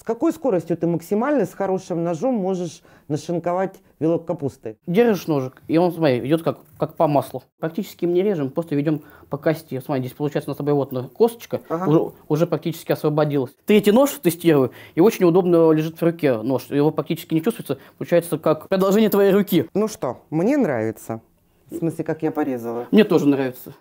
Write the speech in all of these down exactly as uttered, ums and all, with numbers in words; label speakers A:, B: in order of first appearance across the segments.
A: какой скоростью ты максимально с хорошим ножом можешь нашинковать вилок капусты?
B: Держишь ножик, и он, смотри, идет как, как по маслу. Практически мы не режем, просто ведем по кости. Смотри, здесь получается у нас с тобой вот на косточка, ага. уже, уже практически освободилась. Третий нож тестирую, и очень удобно лежит в руке нож. Его практически не чувствуется, получается как продолжение твоей руки.
A: Ну что, мне нравится. В смысле, как я порезала?
B: Мне тоже нравится.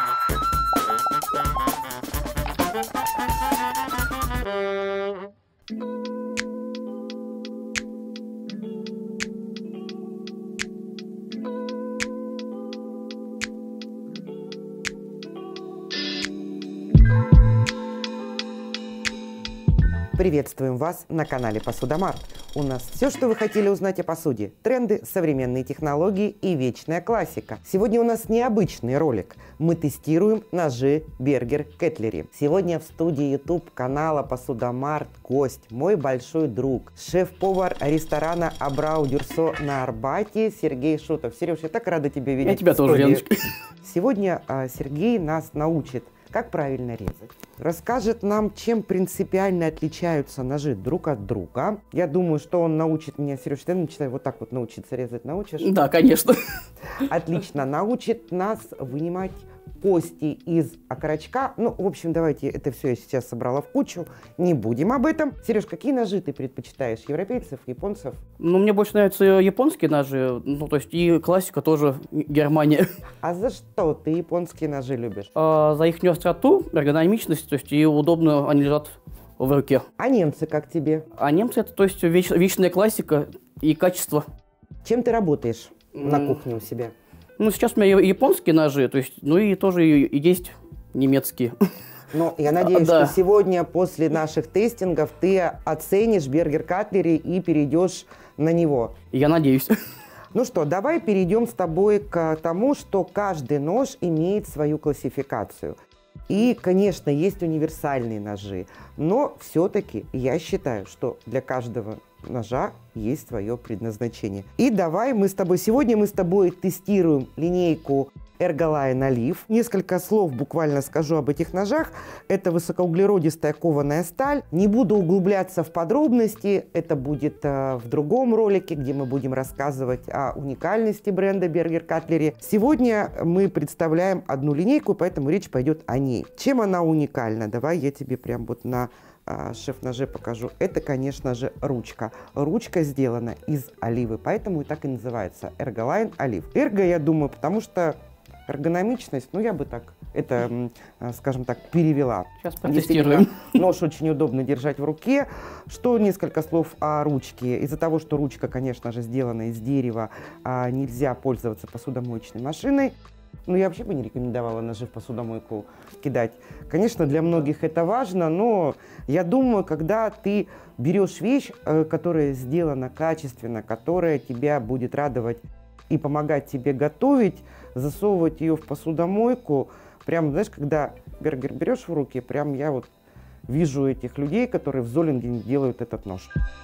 A: Приветствуем вас на канале Посудомарт. У нас все, что вы хотели узнать о посуде. Тренды, современные технологии и вечная классика. Сегодня у нас необычный ролик. Мы тестируем ножи Бергер Кетлери. Сегодня в студии YouTube канала Посудомарт гость, мой большой друг, шеф-повар ресторана Абрау Дюрсо на Арбате Сергей Шутов. Сереж, я так рада тебя видеть.
B: Я тебя тоже, Леночка.
A: Сегодня а, Сергей нас научит, как правильно резать. Расскажет нам, чем принципиально отличаются ножи друг от друга. Я думаю, что он научит меня, Сереж, ты начинай вот так вот научиться резать, научишь?
B: Да, конечно.
A: Отлично, научит нас вынимать кости из окорочка. Ну, в общем, давайте это все я сейчас собрала в кучу. Не будем об этом. Сереж, какие ножи ты предпочитаешь? Европейцев, японцев?
B: Ну, мне больше нравятся японские ножи, ну, то есть и классика тоже Германия.
A: А за что ты японские ножи любишь?
B: А, за их остроту, эргономичность, то есть и удобно они лежат в руке.
A: А немцы как тебе?
B: А немцы это, то есть, веч, вечная классика и качество.
A: Чем ты работаешь mm. на кухне у себя?
B: Ну, сейчас у меня японские ножи, то есть, ну и тоже и, и есть немецкие.
A: Ну, я надеюсь,
B: да.
A: что сегодня после наших тестингов ты оценишь Бергер Кетлери и перейдешь на него.
B: Я надеюсь.
A: Ну что, давай перейдем с тобой к тому, что каждый нож имеет свою классификацию. И, конечно, есть универсальные ножи, но все-таки я считаю, что для каждого ножа есть свое предназначение. И давай мы с тобой, сегодня мы с тобой тестируем линейку Ergoline Olive. Несколько слов буквально скажу об этих ножах. Это высокоуглеродистая кованая сталь. Не буду углубляться в подробности, это будет э, в другом ролике, где мы будем рассказывать о уникальности бренда Бергер Кетлери. Сегодня мы представляем одну линейку, поэтому речь пойдет о ней. Чем она уникальна? Давай я тебе прям вот на э, шеф-ноже покажу. Это, конечно же, ручка. Ручка сделана из оливы, поэтому и так и называется Ergoline Olive. Эрго, я думаю, потому что эргономичность, ну я бы так это, скажем так, перевела.
B: Сейчас протестируем.
A: Нож очень удобно держать в руке. Что несколько слов о ручке. Из-за того, что ручка, конечно же, сделана из дерева, нельзя пользоваться посудомоечной машиной. Ну, я вообще бы не рекомендовала ножи в посудомойку кидать. Конечно, для многих это важно, но я думаю, когда ты берешь вещь, которая сделана качественно, которая тебя будет радовать и помогать тебе готовить, засовывать ее в посудомойку, прям, знаешь, когда Бергер берешь в руки, прям я вот вижу этих людей, которые в Золингене делают этот нож.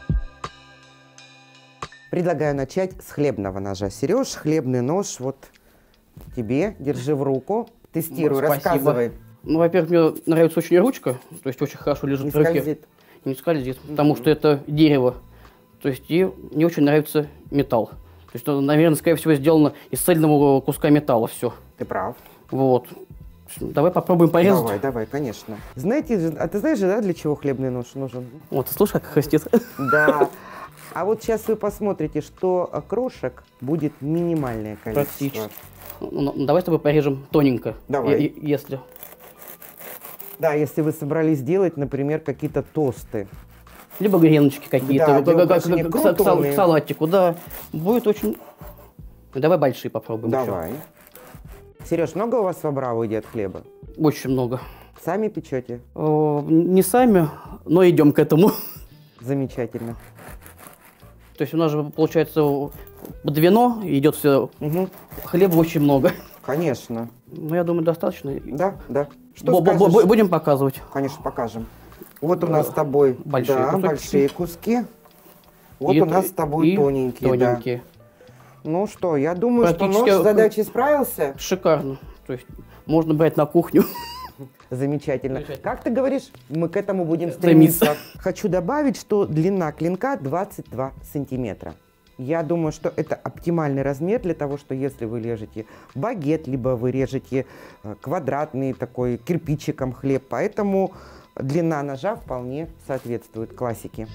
A: Предлагаю начать с хлебного ножа. Сереж, хлебный нож вот тебе, держи в руку, тестируй, ну, рассказывай.
B: Ну, во-первых, мне нравится очень ручка, то есть очень хорошо лежит
A: не
B: в руке.
A: Скользит.
B: Не скользит, mm-hmm. потому что это дерево, то есть и мне очень нравится металл. То есть, наверное, скорее всего, сделано из цельного куска металла все.
A: Ты прав.
B: Вот. Давай попробуем порезать.
A: Давай, давай, конечно. Знаете, а ты знаешь же, да, для чего хлебный нож нужен?
B: Вот, слушай, как хрустит.
A: Да. А вот сейчас вы посмотрите, что крошек будет минимальное количество.
B: Ну, давай с тобой порежем тоненько.
A: Давай.
B: Если.
A: Да, если вы собрались делать, например, какие-то тосты.
B: Либо греночки какие-то,
A: да,
B: к, к, к, к салатику, да. Будет очень... Давай большие попробуем.
A: Давай. Еще. Сереж, много у вас в Абрау едят хлеба?
B: Очень много.
A: Сами печете?
B: О, не сами, но идем к этому.
A: Замечательно.
B: То есть у нас же, получается, под вино идет все, угу. Хлеба очень много.
A: Конечно.
B: Ну, я думаю, достаточно.
A: Да, да.
B: Что скажешь? Будем показывать?
A: Конечно, покажем. Вот у нас с тобой большие, да, большие куски. Вот и у нас с тобой тоненькие.
B: тоненькие.
A: Да. Ну что, я думаю, что нож с задачей справился.
B: Шикарно. То есть можно брать на кухню.
A: Замечательно.
B: Замечательно.
A: Как ты говоришь, мы к этому будем стремиться.
B: Стремиться.
A: Хочу добавить, что длина клинка двадцать два сантиметра. Я думаю, что это оптимальный размер для того, что если вы режете багет, либо вы режете квадратный такой кирпичиком хлеб, поэтому длина ножа вполне соответствует классике.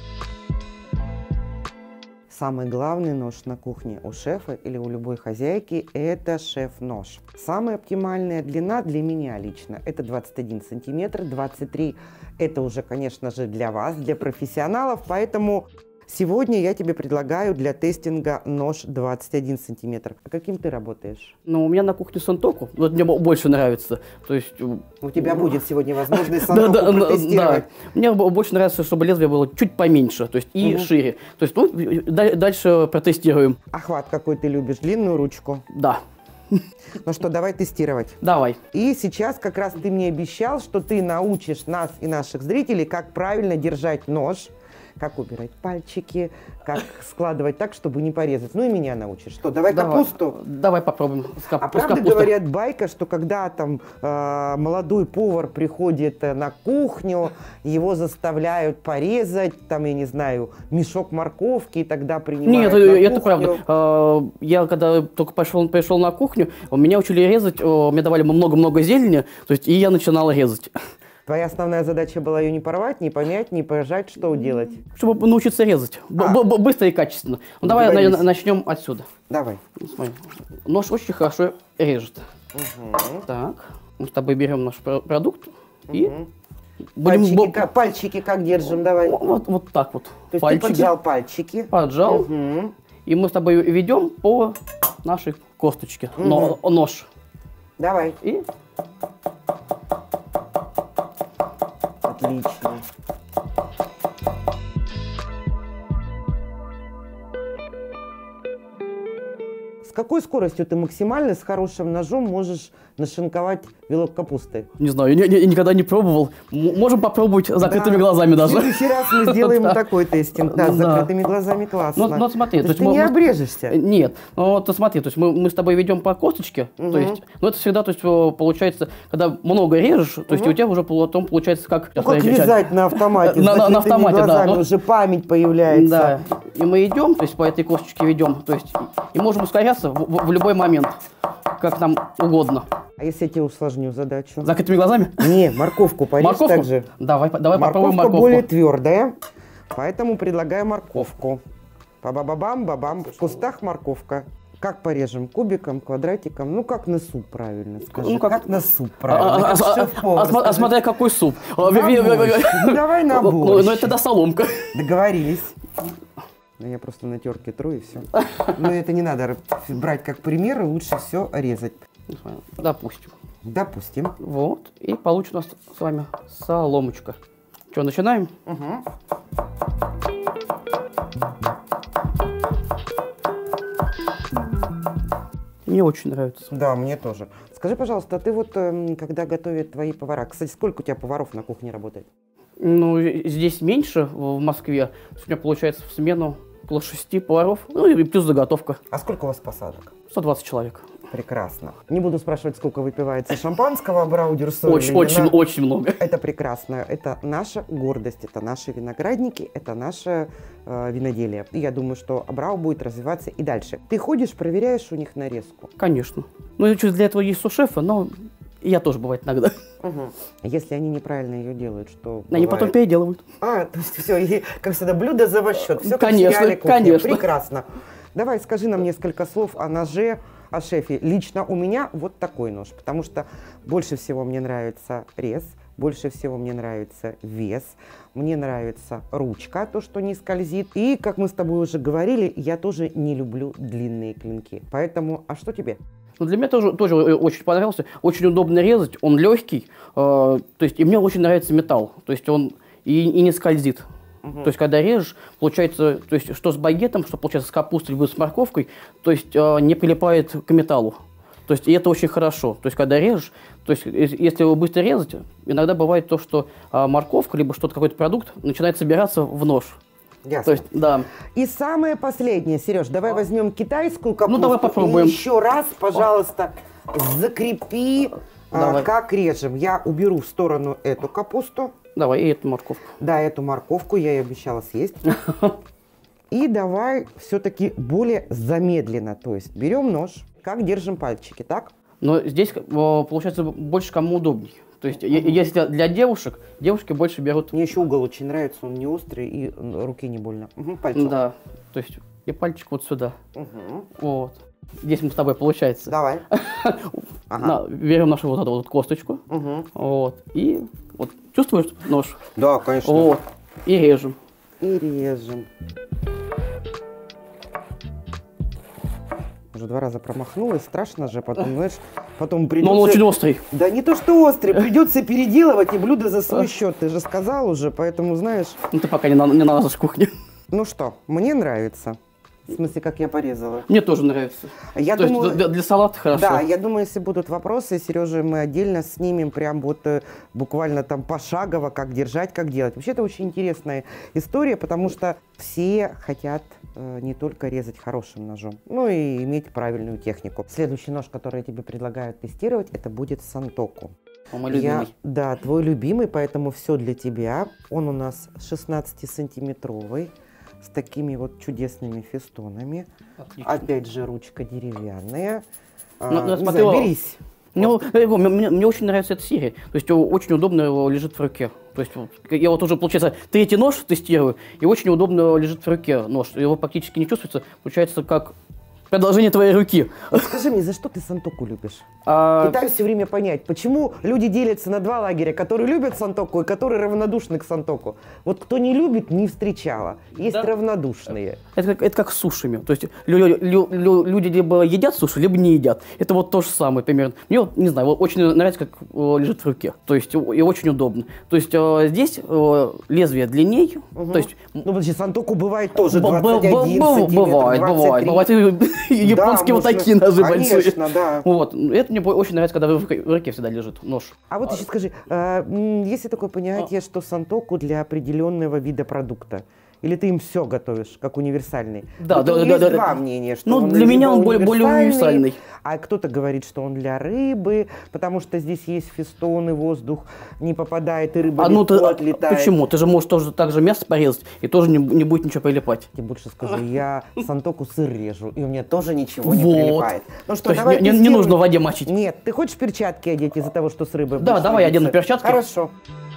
A: Самый главный нож на кухне у шефа или у любой хозяйки – это шеф-нож. Самая оптимальная длина для меня лично – это двадцать один сантиметр, двадцать три – это уже, конечно же, для вас, для профессионалов, поэтому сегодня я тебе предлагаю для тестинга нож двадцать один сантиметр. А каким ты работаешь?
B: Ну, у меня на кухне сантоку, вот мне больше нравится. То есть...
A: У тебя будет сегодня возможность сантоку да, протестировать.
B: Да. Мне больше нравится, чтобы лезвие было чуть поменьше, то есть и угу. шире. То есть, ну, дальше протестируем.
A: А хват какой ты любишь? Длинную ручку?
B: Да.
A: Ну что, давай тестировать.
B: Давай.
A: И сейчас как раз ты мне обещал, что ты научишь нас и наших зрителей, как правильно держать нож, как убирать пальчики, как складывать так, чтобы не порезать. Ну и меня научишь. Что, давай, давай капусту?
B: Давай попробуем.
A: С кап... А правда капустой. Говорят, байка, что когда там э, молодой повар приходит на кухню, его заставляют порезать, там, я не знаю, мешок морковки, и тогда принимают.
B: Нет, это правда. Я когда только пошел, пришел на кухню, меня учили резать, мне давали много-много зелени, то есть и я начинал резать.
A: Твоя основная задача была ее не порвать, не помять, не пожать, что делать?
B: Чтобы научиться резать. А. Быстро и качественно. Ну, давай на начнем отсюда.
A: Давай.
B: Смотри. Нож очень хорошо режет.
A: Угу.
B: Так. Мы с тобой берем наш продукт угу. и...
A: Пальчики, будем... как, пальчики как держим? Давай.
B: Вот, вот так вот.
A: То есть
B: пальчики.
A: Ты поджал пальчики.
B: Поджал.
A: Угу.
B: И мы с тобой ведем по нашей косточке. Угу. Но, нож.
A: Давай.
B: И...
A: Отлично. С какой скоростью ты максимально с хорошим ножом можешь нашинковать вилок капусты?
B: Не знаю, я, я, я никогда не пробовал. М можем попробовать с закрытыми да. глазами даже.
A: В следующий раз мы сделаем такой тестинг. Да, с закрытыми глазами классно.
B: Ну, смотри.
A: То есть ты не обрежешься?
B: Нет. Ну, то смотри, то есть мы, мы с тобой ведем по косточке. То есть, ну, это всегда, то есть, получается, когда много режешь, то есть у тебя уже потом получается как...
A: Ну, как вязать на автомате.
B: На, на автомате, да.
A: Уже память появляется.
B: Да. И мы идем, то есть по этой косточке ведем, то есть и можем ускоряться в, в, в любой момент, как нам угодно.
A: А если я тебе усложню задачу?
B: Закрытыми глазами?
A: Не, морковку порежь так же.
B: Давай, давай попробуем морковку.
A: Более твердая, поэтому предлагаю морковку. Ба-ба-ба-бам, ба-бам. В кустах морковка. Как порежем? Кубиком, квадратиком? Ну, как на суп, правильно скажи.
B: Ну, как...
A: как на суп, правильно.
B: А, а, а, а, а смотря какой суп.
A: Ну, давай на борщ.
B: Ну, это тогда соломка.
A: Договорились. Я просто на терке тру и все. Но это не надо брать как пример, лучше все резать.
B: Допустим.
A: Допустим.
B: Вот. И получится у нас с вами соломочка. Что, начинаем?
A: Угу.
B: Мне очень нравится.
A: Да, мне тоже. Скажи, пожалуйста, а ты вот, когда готовят твои повара, кстати, сколько у тебя поваров на кухне работает?
B: Ну, здесь меньше, в Москве. У меня получается в смену около шести поваров, ну и плюс заготовка.
A: А сколько у вас посадок?
B: сто двадцать человек.
A: Прекрасно. Не буду спрашивать, сколько выпивается шампанского Абрау Дюрсо.
B: Очень, очень, очень много.
A: Это прекрасно. Это наша гордость, это наши виноградники, это наше э, виноделие. И я думаю, что Абрау будет развиваться и дальше. Ты ходишь, проверяешь у них нарезку?
B: Конечно. Ну, для этого есть сушефы, но я тоже бывает иногда.
A: Угу. Если они неправильно ее делают, что
B: они бывает? Потом переделывают.
A: А, то есть все, и, как всегда, блюдо за ваш счет. Все
B: конечно,
A: как
B: конечно.
A: Прекрасно. Давай, скажи нам несколько слов о ноже, о шефе. Лично у меня вот такой нож, потому что больше всего мне нравится рез, больше всего мне нравится вес, мне нравится ручка, то, что не скользит. И, как мы с тобой уже говорили, я тоже не люблю длинные клинки. Поэтому, а что тебе?
B: Ну, для меня тоже, тоже очень понравился. Очень удобно резать, он легкий. Э, то есть, и мне очень нравится металл. То есть, он и, и не скользит. Uh-huh. То есть, когда режешь, получается, то есть, что с багетом, что получается с капустой, либо с морковкой, то есть, э, не прилипает к металлу. То есть, и это очень хорошо. То есть, когда режешь, то есть, если его быстро резать, иногда бывает то, что э, морковка, либо что-то, какой-то продукт начинает собираться в нож.
A: Ясно.
B: То есть, да.
A: И самое последнее, Сереж, давай возьмем китайскую капусту.
B: Ну, давай попробуем.
A: И еще раз, пожалуйста, закрепи А, как режем? Я уберу в сторону эту капусту.
B: Давай, и эту морковку.
A: Да, эту морковку я ей обещала съесть. И давай все-таки более замедленно. То есть берем нож, как держим пальчики, так?
B: Но здесь, получается, больше кому удобнее. То есть, uh-huh. если для девушек, девушки больше берут...
A: Мне еще угол очень нравится, он не острый и руки не больно. Угу, пальцем.
B: Да, то есть и пальчик вот сюда.
A: Uh-huh.
B: Вот. Здесь мы с тобой, получается.
A: Давай.
B: Ага. Берем нашу вот эту вот косточку.
A: Uh-huh.
B: Вот. И вот чувствуешь нож?
A: Да, конечно.
B: Вот. И режем.
A: И режем. Уже два раза промахнулась, страшно же, потом, знаешь, потом придется...
B: Но он очень острый.
A: Да не то, что острый, придется переделывать и блюдо за свой счет, ты же сказал уже, поэтому, знаешь...
B: Ну ты пока не на, не на нас в кухне.
A: Ну что, мне нравится. В смысле, как я порезала.
B: Мне тоже нравится.
A: Я
B: То
A: думаю,
B: есть для, для салата хорошо.
A: Да, я думаю, если будут вопросы, Сережа, мы отдельно снимем прям вот э, буквально там пошагово, как держать, как делать. Вообще, это очень интересная история, потому что все хотят э, не только резать хорошим ножом, но и иметь правильную технику. Следующий нож, который я тебе предлагаю тестировать, это будет сантоку.
B: Мой любимый.
A: Я, да, твой любимый, поэтому все для тебя. Он у нас шестнадцатисантиметровый. С такими вот чудесными фестонами. Отлично. Опять же, ручка деревянная.
B: Но,
A: а,
B: но,
A: не
B: смотри,
A: знаю, берись.
B: Мне, мне, мне, мне очень нравится эта серия. То есть очень удобно его лежит в руке. То есть я вот уже, получается, третий нож тестирую, и очень удобно лежит в руке нож. Его практически не чувствуется. Получается, как продолжение твоей руки.
A: Вот скажи мне, за что ты сантоку любишь?
B: А...
A: Пытаюсь все время понять, почему люди делятся на два лагеря, которые любят сантоку и которые равнодушны к сантоку. Вот кто не любит, не встречала. Есть да. равнодушные.
B: Это как, это как с сушами. То есть лю, лю, лю, люди либо едят суши, либо не едят. Это вот то же самое примерно. Мне вот, не знаю, вот очень нравится, как э, лежит в руке. То есть и очень удобно. То есть э, здесь э, лезвие длинней.
A: Угу.
B: То есть,
A: ну, подожди, сантоку бывает тоже двадцать один сантиметр,
B: бывает, бывает, бывает. Японские да, вот такие ножи
A: конечно,
B: большие.
A: Да.
B: Вот. Это мне очень нравится, когда в руке всегда лежит нож.
A: А вот еще скажи, а, есть ли такое понятие, а. что сантоку для определенного вида продукта? Или ты им все готовишь, как универсальный?
B: Да,
A: вот
B: да,
A: есть
B: да, да.
A: два мнения, что
B: ну,
A: он
B: для меня он более, более универсальный.
A: А кто-то говорит, что он для рыбы, потому что здесь есть фестоны, воздух не попадает, и рыба
B: а ну
A: легко
B: ты,
A: отлетает.
B: Почему? Ты же можешь тоже так же мясо порезать, и тоже не, не будет ничего прилипать.
A: Я больше скажу, я сантоку сыр режу, и у меня тоже ничего не вот. прилипает.
B: Ну что, давай не, не нужно в воде мочить.
A: Нет, ты хочешь перчатки одеть из-за того, что с рыбой?
B: Да, давай я одену перчатки.
A: Хорошо.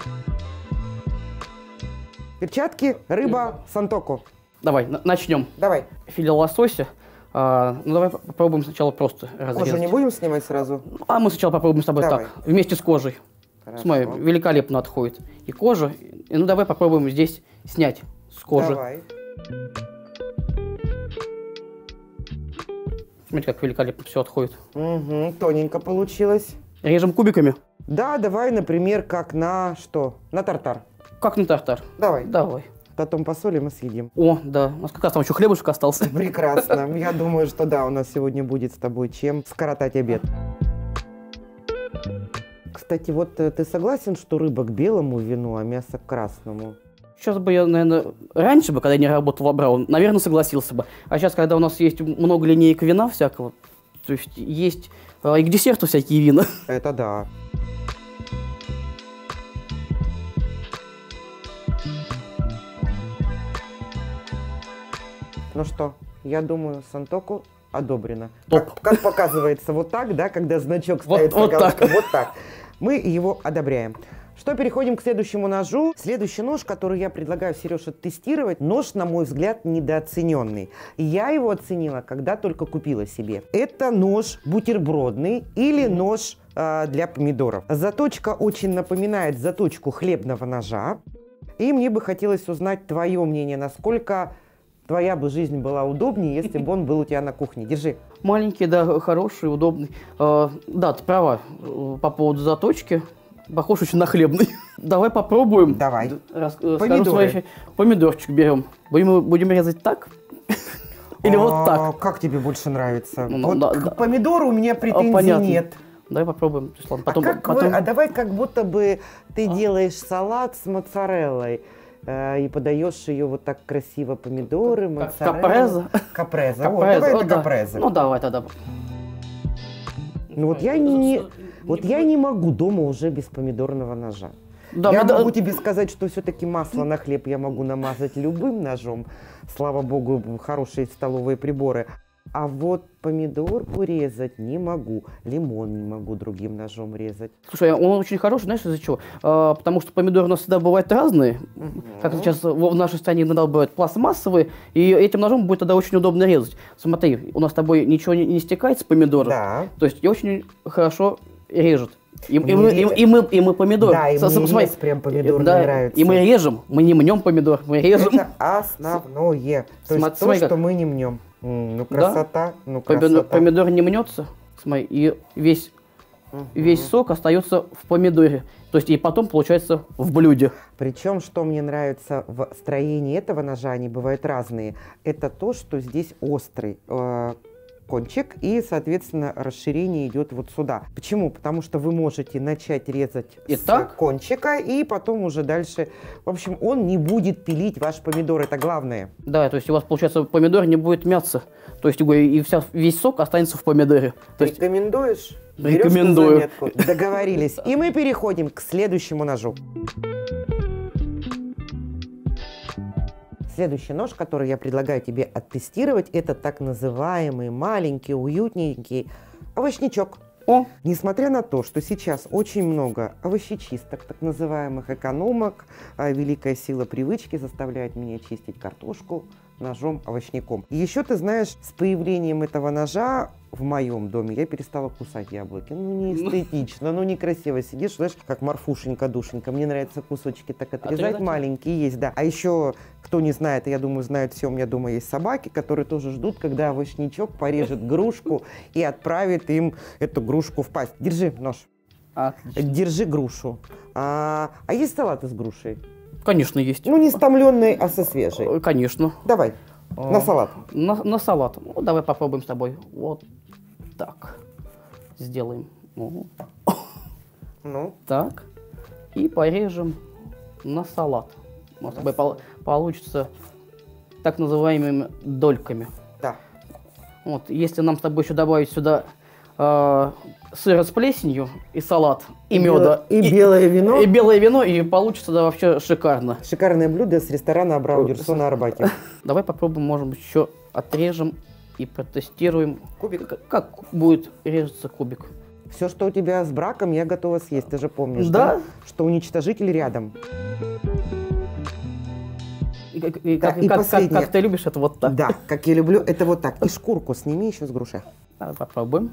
A: Перчатки, рыба, сантоку.
B: Давай, начнем.
A: Давай.
B: Филе лосося. А, ну давай попробуем сначала просто разрезать.
A: Кожу не будем снимать сразу?
B: А мы сначала попробуем с тобой
A: давай.
B: так, вместе с кожей.
A: Хорошо.
B: Смотри, великолепно отходит и кожа. И, ну давай попробуем здесь снять с кожи.
A: Давай.
B: Смотрите, как великолепно все отходит.
A: Угу, тоненько получилось.
B: Режем кубиками?
A: Да, давай, например, как на что? На тартар.
B: Как на тартар.
A: Давай.
B: Давай.
A: Потом посолим и съедим.
B: О, да. У нас как раз там еще хлебушек остался.
A: Прекрасно. Я думаю, что да, у нас сегодня будет с тобой чем скоротать обед. Кстати, вот ты согласен, что рыба к белому вину, а мясо к красному?
B: Сейчас бы я, наверное, раньше бы, когда я не работал в Абрау, наверное, согласился бы. А сейчас, когда у нас есть много линеек вина всякого, то есть есть и к десерту всякие вина.
A: Это да. Ну что, я думаю, сантоку одобрено. Как, как показывается, вот так, да, когда значок
B: вот,
A: ставится
B: вот
A: галочка,
B: так.
A: вот так. Мы его одобряем. Что, переходим к следующему ножу. Следующий нож, который я предлагаю, Сереже, тестировать, нож, на мой взгляд, недооцененный. Я его оценила, когда только купила себе. Это нож бутербродный или нож э, для помидоров. Заточка очень напоминает заточку хлебного ножа. И мне бы хотелось узнать твое мнение, насколько твоя бы жизнь была удобнее, если бы он был у тебя на кухне. Держи.
B: Маленький, да, хороший, удобный. Э, да, ты права по поводу заточки. Похож очень на хлебный. Давай попробуем.
A: Давай.
B: Рас, Помидоры. Свои, помидорчик берем. Будем, будем резать так? Или а, вот так?
A: Как тебе больше нравится?
B: Ну,
A: вот
B: да,
A: к
B: да.
A: помидору у меня претензий
B: Понятно.
A: нет.
B: Давай попробуем. Потом,
A: а, как
B: потом...
A: Вы, а давай как будто бы ты
B: а?
A: делаешь салат с моцареллой э, и подаешь ее вот так красиво, помидоры, моцарелла.
B: Капреза.
A: Капреза. Вот, давай
B: О,
A: это
B: да.
A: капреза.
B: Ну давай тогда.
A: Ну вот я не, Вот я не могу дома уже без помидорного ножа.
B: Да,
A: я
B: да...
A: могу тебе сказать, что все-таки масло на хлеб я могу намазать любым ножом. Слава богу, хорошие столовые приборы. А вот помидорку резать не могу, лимон не могу другим ножом резать.
B: Слушай, он очень хороший, знаешь, из-за чего? А, потому что помидоры у нас всегда бывают разные. Uh-huh. Как сейчас в нашей стране иногда бывают пластмассовые, и этим ножом будет тогда очень удобно резать. Смотри, у нас с тобой ничего не, не стекает с помидора.
A: Да.
B: То есть и очень хорошо режет. И, и, мы, и, и, мы, и мы помидор.
A: Да, и
B: С,
A: мне
B: смотри,
A: прям помидор
B: да,
A: нравится.
B: И мы режем, мы не мнем помидор, мы режем.
A: Это основное. То есть
B: Смотри,
A: то,
B: как...
A: что мы не мнем. Ну, красота,
B: да?
A: ну,
B: Помидор,
A: красота.
B: помидор не мнется, смотри, и весь, uh-huh. весь сок остается в помидоре. То есть и потом получается в блюде.
A: Причем, что мне нравится в строении этого ножа, они бывают разные, это то, что здесь острый э, кончик, и, соответственно, расширение идет вот сюда. Почему? Потому что вы можете начать резать и с так? кончика, и потом уже дальше. В общем, он не будет пилить ваш помидор, это главное.
B: Да, то есть у вас, получается, помидор не будет мяться. То есть и вся, весь сок останется в помидоре. То есть...
A: Рекомендуешь?
B: Рекомендую.
A: Договорились. И мы переходим к следующему ножу. Следующий нож, который я предлагаю тебе оттестировать, это так называемый маленький, уютненький овощничок.
B: О.
A: Несмотря на то, что сейчас очень много овощечисток, так называемых экономок, великая сила привычки заставляет меня чистить картошку ножом-овощником. И еще, ты знаешь, с появлением этого ножа в моем доме я перестала кусать яблоки. Ну, не эстетично, ну, некрасиво сидишь, знаешь, как Марфушенька-душенька. Мне нравится кусочки так отрезать, отрезать маленькие есть, да. А еще, кто не знает, я думаю, знают все, у меня дома есть собаки, которые тоже ждут, когда овощничок порежет грушку и отправит им эту грушку в пасть. Держи нож.
B: Отлично.
A: Держи грушу. А, а есть салат из груши?
B: Конечно, есть.
A: Ну, не с томленной, а со свежей.
B: Конечно.
A: Давай, а, на салат.
B: На, на салат. Ну, давай попробуем с тобой. Вот так. Сделаем. Ну.
A: Ну.
B: Так. И порежем на салат. У нас с тобой пол- получится так называемыми дольками.
A: Да.
B: Вот, если нам с тобой еще добавить сюда э, сыра с плесенью и салат, и, и меда.
A: И, и белое вино.
B: И белое вино, и получится да, вообще шикарно.
A: Шикарное блюдо с ресторана Абрау-Дюрсо на Арбате.
B: Давай попробуем, может быть, еще отрежем и протестируем,
A: кубик.
B: Как, как будет резаться кубик.
A: Все, что у тебя с браком, я готова съесть, ты же помнишь,
B: да?
A: да? Что уничтожитель рядом.
B: И, как, и, да, как, и как, как, как ты любишь, это вот так.
A: Да, как я люблю, это вот так. И шкурку сними еще с груши.
B: Давай попробуем.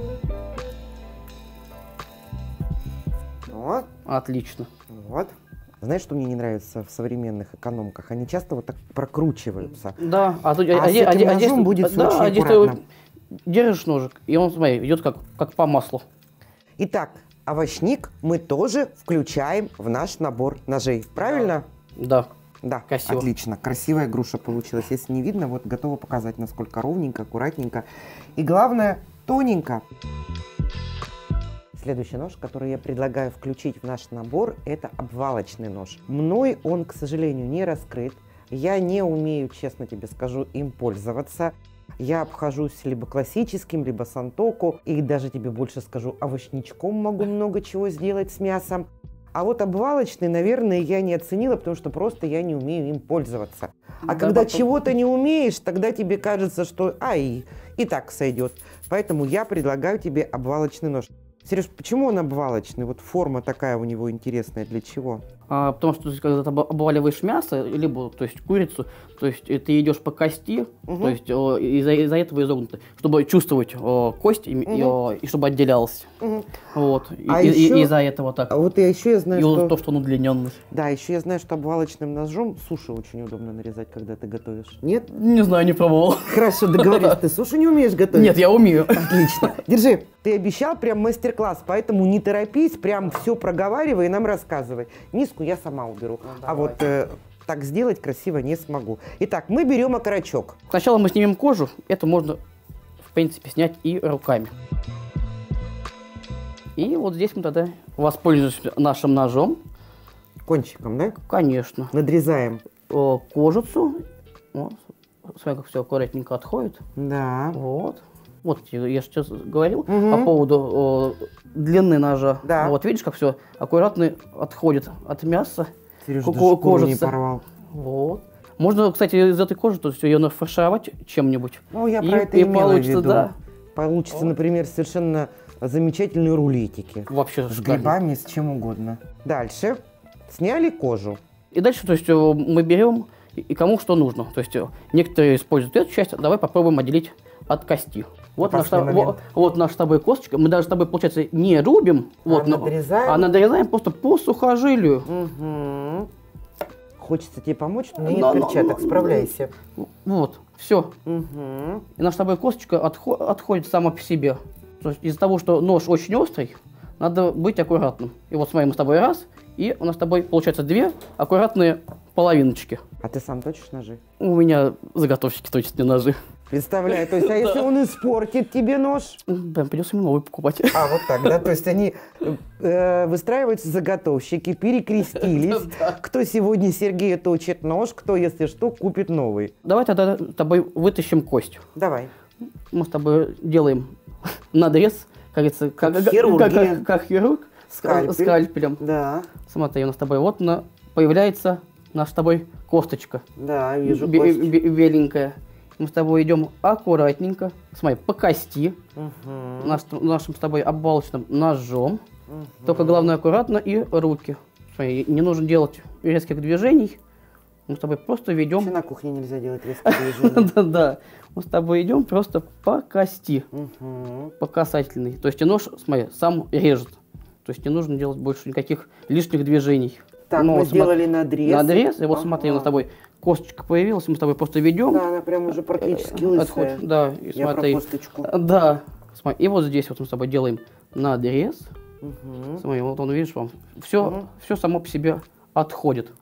A: Вот.
B: Отлично.
A: Вот. Знаешь, что мне не нравится в современных экономках? Они часто вот так прокручиваются.
B: Да. А, тут,
A: а, а с этим а, ножом а, будет все
B: да,
A: очень
B: а
A: аккуратно.
B: Ты держишь ножик, и он, смотри, идет как, как по маслу.
A: Итак, овощник мы тоже включаем в наш набор ножей. Правильно?
B: Да.
A: Да,
B: красиво.
A: Отлично. Красивая груша получилась. Если не видно, вот готова показать, насколько ровненько, аккуратненько. И главное, тоненько. Следующий нож, который я предлагаю включить в наш набор, это обвалочный нож. Мной он, к сожалению, не раскрыт. Я не умею, честно тебе скажу, им пользоваться. Я обхожусь либо классическим, либо сантоку. И даже тебе больше скажу, овощничком могу много чего сделать с мясом. А вот обвалочный, наверное, я не оценила, потому что просто я не умею им пользоваться. А да, когда потом... чего-то не умеешь, тогда тебе кажется, что ай, и так сойдет. Поэтому я предлагаю тебе обвалочный нож. Сереж, почему он обвалочный? Вот форма такая у него интересная. Для чего?
B: А, потому что когда ты обваливаешь мясо, либо то есть курицу, то есть ты идешь по кости, угу. то есть о, из-за, из-за этого изогнуто, чтобы чувствовать о, кость и, угу. и, и чтобы отделялась. Угу. Вот.
A: А
B: и,
A: еще...
B: и, из-за этого так.
A: А вот я еще я знаю,
B: и
A: что...
B: то, что он удлиненный.
A: Да, еще я знаю, что обвалочным ножом суши очень удобно нарезать, когда ты готовишь. Нет?
B: Не знаю, не пробовал.
A: Хорошо, договорились. Ты суши не умеешь готовить?
B: Нет, я умею.
A: Отлично. Держи. Ты обещал прям мастер-класс, поэтому не торопись, прям все проговаривай и нам рассказывай. Миску я сама уберу. Ну, а вот э, так сделать красиво не смогу. Итак, мы берем окорочок.
B: Сначала мы снимем кожу. Это можно, в принципе, снять и руками. И вот здесь мы тогда воспользуемся нашим ножом.
A: Кончиком, да?
B: Конечно.
A: Надрезаем.
B: Кожицу. Вот. Смотри, как все аккуратненько отходит.
A: Да.
B: Вот. Вот я сейчас говорил
A: угу.
B: по поводу э, длины ножа.
A: Да.
B: Вот видишь, как все аккуратно отходит от мяса.
A: Сережа, даже шкуру не порвал.
B: Вот. Можно, кстати, из этой кожи то есть ее нафаршировать чем-нибудь.
A: Ну, я
B: и,
A: про это
B: и
A: имела
B: получится,
A: в виду.
B: Да.
A: Получится, например, совершенно замечательные рулетики.
B: Вообще
A: с грибами, с чем угодно. Дальше сняли кожу.
B: И дальше, то есть, мы берем и кому что нужно. То есть некоторые используют эту часть, давай попробуем отделить от кости. Вот наш, вот, вот наш с тобой косточка. Мы даже с тобой, получается, не рубим, а, вот,
A: надрезаем.
B: а надрезаем просто по сухожилию.
A: Угу. Хочется тебе помочь, но нет но, перчаток, но, справляйся.
B: Вот, все.
A: Угу.
B: И наша с тобой косточка отход, отходит сама по себе. То есть из-за того, что нож очень острый, надо быть аккуратным. И вот смотри, мы с тобой раз, и у нас с тобой получается две аккуратные половиночки.
A: А ты сам точишь ножи?
B: У меня заготовщики точат мне ножи.
A: Представляю, то есть, а если он испортит тебе нож?
B: Прям придется ему новый покупать.
A: А, вот так, да? То есть они э, выстраиваются заготовщики, перекрестились. Кто сегодня Сергею точит нож, кто, если что, купит новый.
B: Давай тогда с тобой вытащим кость.
A: Давай.
B: Мы с тобой делаем надрез, как говорится, как,
A: как,
B: как, как, как хирург,
A: Скальпель.
B: скальпелем.
A: Да.
B: Смотри, у нас с тобой вот на, появляется наша с тобой косточка.
A: Да, вижу
B: бе-
A: кость.
B: бе- беленькая. Мы с тобой идем аккуратненько, смотри, по кости,
A: угу.
B: наш, нашим с тобой обвалочным ножом.
A: Угу.
B: Только главное аккуратно и руки. Смотри, не нужно делать резких движений. Мы с тобой просто ведем...
A: Вообще на кухне нельзя делать резкие движения.
B: Да-да. Мы с тобой идем просто по кости,
A: угу.
B: по касательной. То есть и нож, смотри, сам режет. То есть не нужно делать больше никаких лишних движений.
A: Так,
B: но
A: мы
B: смотри,
A: сделали надрез.
B: Надрез, и вот
A: ага.
B: смотри, у нас с тобой косточка появилась, мы с тобой просто ведем.
A: Да, она прям уже практически лысая.
B: Отходит, да, и
A: Я
B: смотри.
A: про косточку.
B: Да, смотри, и вот здесь вот мы с тобой делаем надрез.
A: Угу.
B: Смотри, вот он, видишь, вам все, угу. все само по себе отходит.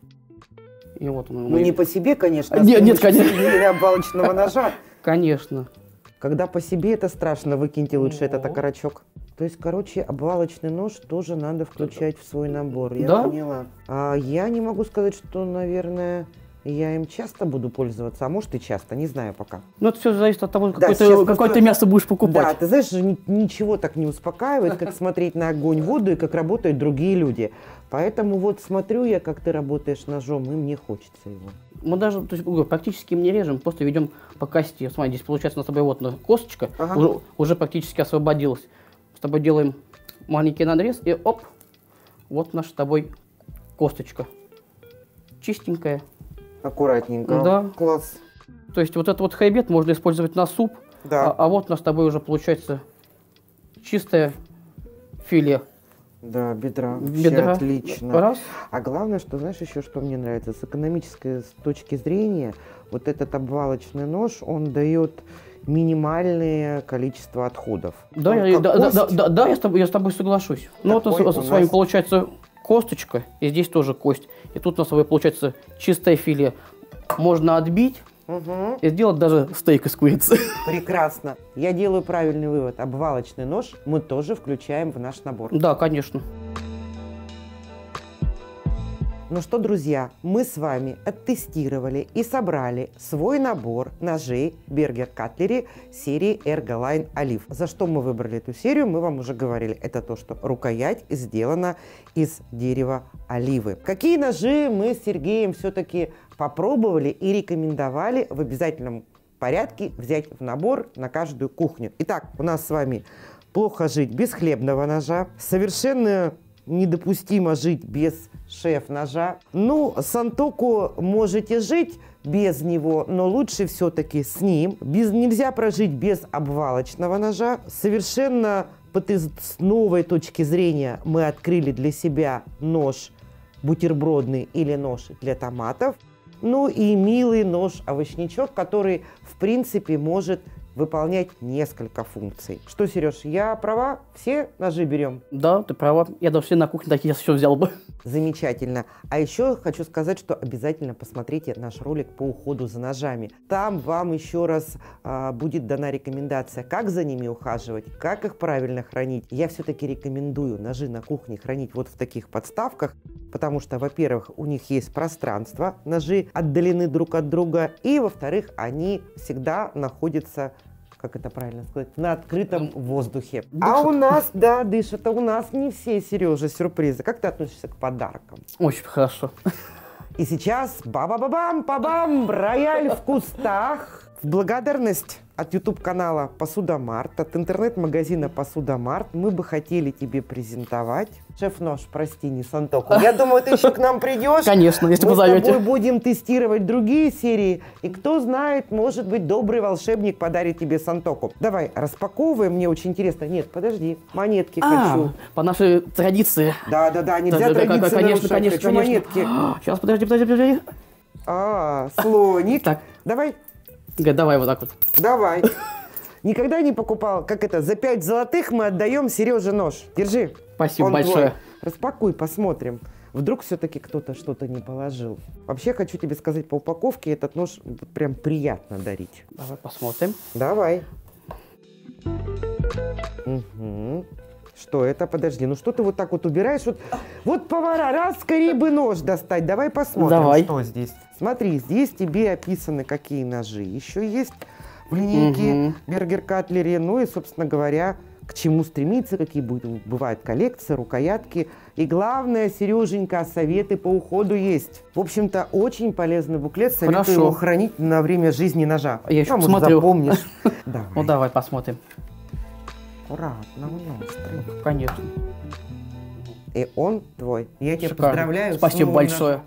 B: И вот он,
A: ну, мы... не по себе, конечно, а
B: нет, нет, конечно.
A: Или обвалочного ножа.
B: Конечно.
A: Когда по себе это страшно, выкиньте лучше этот окорочок. То есть, короче, обвалочный нож тоже надо включать в свой набор. Я
B: да?
A: поняла. А я не могу сказать, что, наверное, я им часто буду пользоваться, а может и часто, не знаю пока.
B: Ну, это все зависит от того,
A: да,
B: какое, ты, какое
A: просто...
B: ты мясо будешь покупать.
A: Да, ты знаешь, ничего так не успокаивает, как смотреть на огонь, воду и как работают другие люди. Поэтому вот смотрю я, как ты работаешь ножом, и мне хочется его.
B: Мы даже, то есть, практически им не режем, просто ведем по кости. Смотри, здесь получается у нас с тобой вот косточка ага. уже, уже практически освободилась. С тобой делаем маленький надрез и оп, вот наша с тобой косточка. Чистенькая.
A: Аккуратненько.
B: Да.
A: Класс.
B: То есть вот этот вот хребет можно использовать на суп,
A: да.
B: а, а вот у нас с тобой уже получается чистое филе.
A: Да, бедра.
B: Бедра.
A: Отлично.
B: Раз.
A: А главное, что знаешь еще, что мне нравится? С экономической точки зрения, вот этот обвалочный нож, он дает минимальное количество отходов.
B: Да, я, да, да, да, да, да, я с тобой, я с тобой соглашусь. Ну, вот с, с вами получается косточка, и здесь тоже кость. И тут у нас с вами получается чистое филе. Можно отбить.
A: Угу.
B: И сделать даже стейк из курицы.
A: Прекрасно. Я делаю правильный вывод. Обвалочный нож мы тоже включаем в наш набор.
B: Да, конечно.
A: Ну что, друзья, мы с вами оттестировали и собрали свой набор ножей Berger Cutlery серии Ergoline Olive. За что мы выбрали эту серию, мы вам уже говорили. Это то, что рукоять сделана из дерева оливы. Какие ножи мы с Сергеем все-таки попробовали и рекомендовали в обязательном порядке взять в набор на каждую кухню. Итак, у нас с вами плохо жить без хлебного ножа, совершенно недопустимо жить без шеф-ножа. Ну, Сантоку можете жить без него, но лучше все-таки с ним. Без, нельзя прожить без обвалочного ножа. Совершенно с новой точки зрения мы открыли для себя нож бутербродный или нож для томатов. Ну и милый нож-овощничок, который, в принципе, может выполнять несколько функций. Что, Сереж, я права? Все ножи берем?
B: Да, ты права. Я даже все на кухне такие все взял бы.
A: Замечательно. А еще хочу сказать, что обязательно посмотрите наш ролик по уходу за ножами. Там вам еще раз а, будет дана рекомендация, как за ними ухаживать, как их правильно хранить. Я все-таки рекомендую ножи на кухне хранить вот в таких подставках, потому что, во-первых, у них есть пространство, ножи отдалены друг от друга, и, во-вторых, они всегда находятся как это правильно сказать, на открытом воздухе. А у нас, да, дышат, а у нас не все, Сережа, сюрпризы. Как ты относишься к подаркам?
B: Очень хорошо.
A: И сейчас ба-ба-ба-бам-па-бам, рояль в кустах. В благодарность от YouTube-канала Посудомарт, от интернет-магазина Посудомарт мы бы хотели тебе презентовать шеф-нож, прости, не Сантоку. Я думаю, ты еще к нам придешь.
B: Конечно, если
A: мы
B: позовете.
A: Мы с тобой будем тестировать другие серии. И кто знает, может быть, добрый волшебник подарит тебе Сантоку. Давай, распаковываем, мне очень интересно. Нет, подожди, монетки
B: а,
A: хочу.
B: По нашей традиции.
A: Да-да-да, нельзя
B: да,
A: традиции
B: конечно,
A: нарушать.
B: конечно,
A: Хочу
B: конечно.
A: монетки.
B: Сейчас, подожди, подожди, подожди.
A: А, слоник.
B: Так.
A: Давай.
B: Га, давай вот так вот.
A: Давай. Никогда не покупал, как это, за пять золотых мы отдаем Сереже нож. Держи.
B: Спасибо
A: Он
B: большое.
A: Твой. Распакуй, посмотрим. Вдруг все-таки кто-то что-то не положил. Вообще, хочу тебе сказать, по упаковке этот нож прям приятно дарить.
B: Давай посмотрим.
A: Давай. Угу. Что это? Подожди, ну что ты вот так вот убираешь? Вот, вот повара, раз, скорее бы нож достать. Давай посмотрим,
B: Давай.
A: что здесь. Смотри, здесь тебе описаны, какие ножи еще есть в линейке угу. Бергер Катлери. Ну и, собственно говоря, к чему стремиться, какие будут, бывают коллекции, рукоятки. И главное, Сереженька, советы по уходу есть. В общем-то, очень полезный буклет. Советую
B: Хорошо.
A: его хранить на время жизни ножа.
B: Я еще
A: ну,
B: посмотрю.
A: Запомнишь. Давай.
B: Ну давай посмотрим.
A: Аккуратно, он острый.
B: Конечно.
A: И он твой. Я тебя
B: Шикарно.
A: поздравляю.
B: Спасибо большое.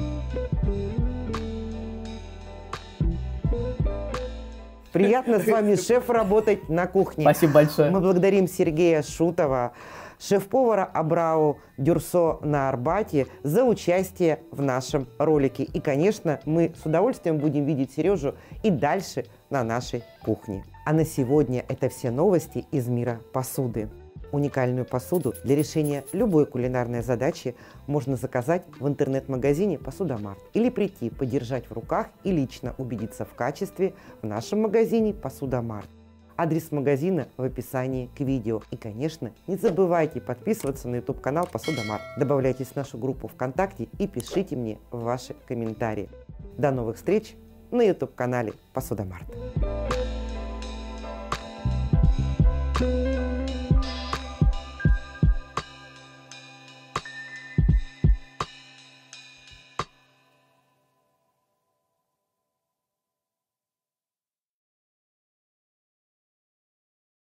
A: Приятно с вами, шеф, работать на кухне.
B: Спасибо большое.
A: Мы благодарим Сергея Шутова, шеф-повара Абрау Дюрсо на Арбате, за участие в нашем ролике. И, конечно, мы с удовольствием будем видеть Сережу и дальше на нашей кухне. А на сегодня это все новости из мира посуды. Уникальную посуду для решения любой кулинарной задачи можно заказать в интернет-магазине Посудомарт или прийти, подержать в руках и лично убедиться в качестве в нашем магазине Посудомарт. Адрес магазина в описании к видео. И, конечно, не забывайте подписываться на YouTube-канал Посудомарт. Добавляйтесь в нашу группу ВКонтакте и пишите мне ваши комментарии. До новых встреч на YouTube-канале Посудомарт.